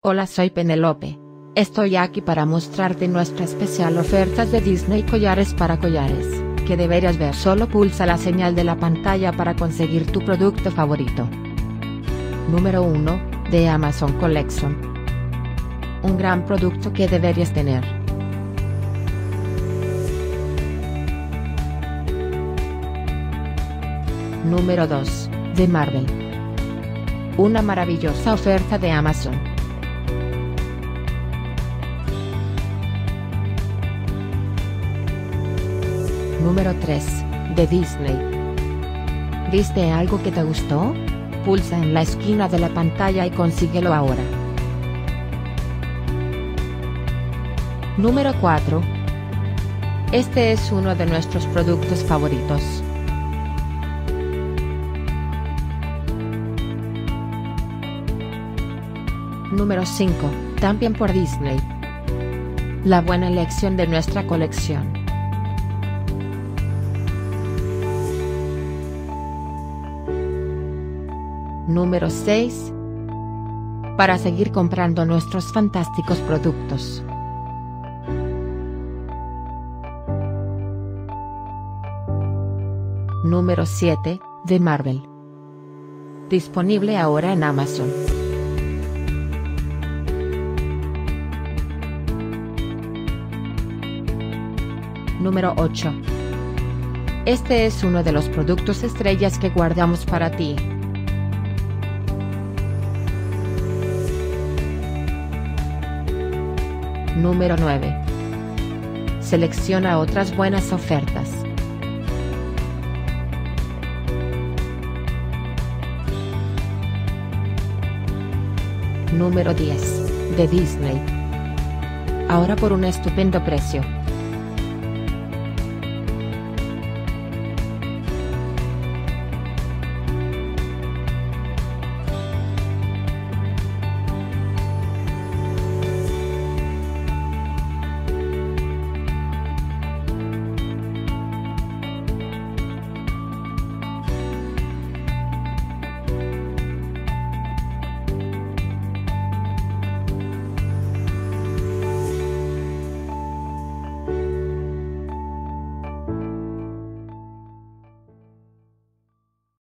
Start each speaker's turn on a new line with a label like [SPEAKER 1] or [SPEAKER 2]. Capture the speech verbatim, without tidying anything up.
[SPEAKER 1] Hola, soy Penelope. Estoy aquí para mostrarte nuestra especial ofertas de Disney Collares para collares, que deberías ver. Solo pulsa la señal de la pantalla para conseguir tu producto favorito. Número uno, de Amazon Collection. Un gran producto que deberías tener. Número dos, de Marvel. Una maravillosa oferta de Amazon. Número tres, de Disney. ¿Viste algo que te gustó? Pulsa en la esquina de la pantalla y consíguelo ahora. Número cuatro. Este es uno de nuestros productos favoritos. Número cinco, también por Disney. La buena elección de nuestra colección. Número seis. Para seguir comprando nuestros fantásticos productos. Número siete, de Marvel. Disponible ahora en Amazon. Número ocho. Este es uno de los productos estrellas que guardamos para ti. Número nueve. Selecciona otras buenas ofertas. Número diez, de Disney. Ahora por un estupendo precio.